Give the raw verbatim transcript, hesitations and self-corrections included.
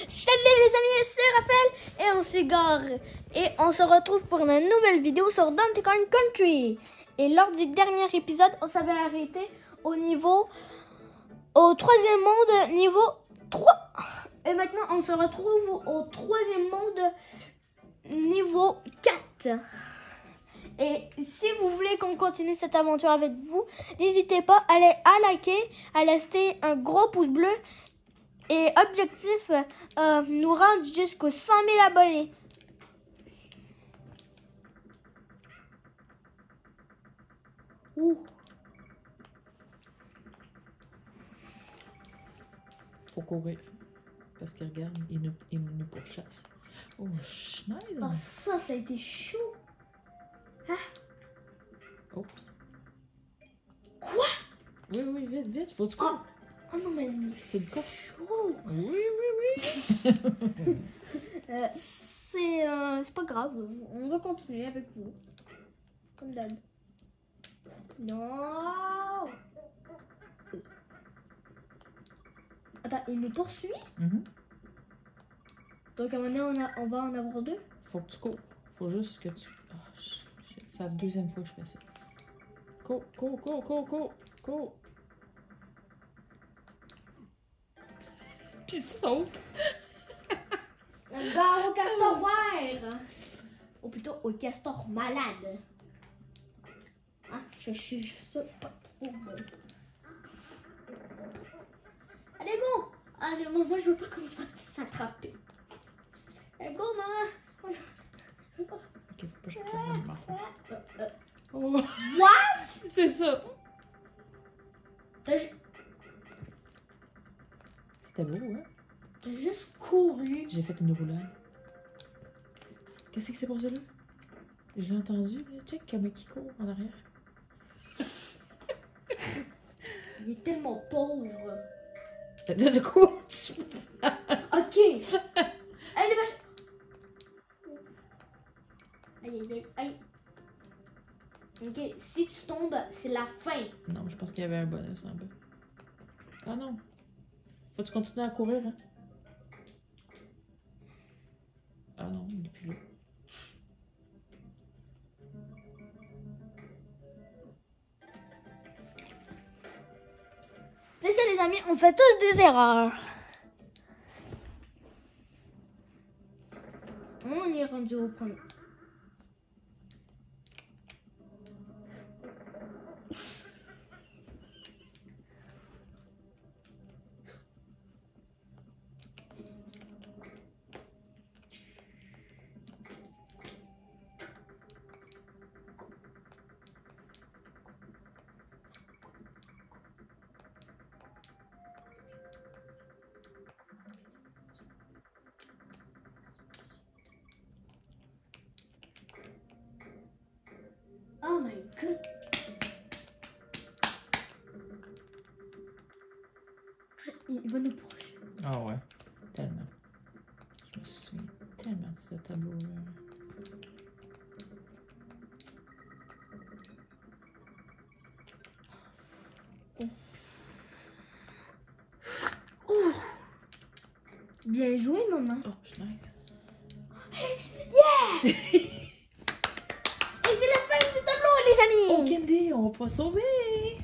Salut les amis, c'est Raphaël et on s'égare. Et on se retrouve pour une nouvelle vidéo sur Donkey Kong Country. Et lors du dernier épisode, on s'avait arrêté au niveau... au troisième monde, niveau trois. Et maintenant, on se retrouve au troisième monde, niveau quatre. Et si vous voulez qu'on continue cette aventure avec vous, n'hésitez pas à, à liker, à laisser un gros pouce bleu. Et objectif, euh, nous rendre jusqu'aux cent mille abonnés. Ouh. Faut courir. Parce qu'il regarde, il nous, il nous pourchasse. Oh, schneise! Oh, ça, ça a été chaud. Hein? Oups. Quoi? Oui, oui, vite, vite, faut que tu cours. Oh. Oh non, mais... C'est une course. Oh. Oui, oui, oui. euh, c'est euh, c'est pas grave. On va continuer avec vous. Comme d'hab. Non. Attends, il nous poursuit? Mm-hmm. Donc à un moment donné, on, a, on va en avoir deux? Faut que tu cours. Faut juste que tu... Oh, c'est la deuxième fois que je fais ça. Cours, cours, cours, cours, cours, cours. Puis saute. On va au castor vert. Ou plutôt au castor malade. Ah, je sais ça pas trop bon. Allez, go! Allez, moi, je veux pas qu'on se fasse s'attraper. Allez, go, maman! Moi, je, je veux pas. Ok, faut pas que je fasse une marque. Euh, euh. Oh. What? C'est ça. T'as ju- C'était beau, hein? t'as juste couru. J'ai fait une roulade. Qu'est-ce que c'est pour ça là? Je l'ai entendu, là. Check comment il court en arrière. Il est tellement pauvre. De quoi tu Ok. Allez, dépêche. Aïe, aïe, aïe, aïe. Ok, si tu tombes, c'est la fin. Non, je pense qu'il y avait un bonus en bas. Ah non. Faut que tu continues à courir, hein? Ah non, il est plus là. C'est ça les amis, on fait tous des erreurs. On est rendu au premier. Oh my god. Il va nous proche. Ah ouais, tellement. Je me souviens tellement de ce tableau-là. Oh. Bien joué, maman. Oh, je suis nice. Yeah! Et c'est la fin du tableau, les amis. Oh, Candy, on va pas sauver!